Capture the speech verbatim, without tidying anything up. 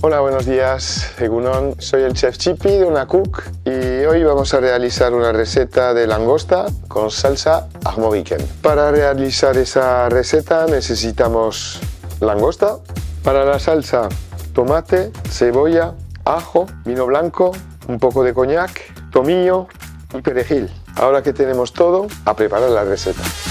Hola, buenos días, Egunon. Soy el chef Chipi de Unacook y hoy vamos a realizar una receta de langosta con salsa armoricaine. Para realizar esa receta necesitamos langosta. Para la salsa, tomate, cebolla, ajo, vino blanco, un poco de coñac, tomillo y perejil. Ahora que tenemos todo, a preparar la receta.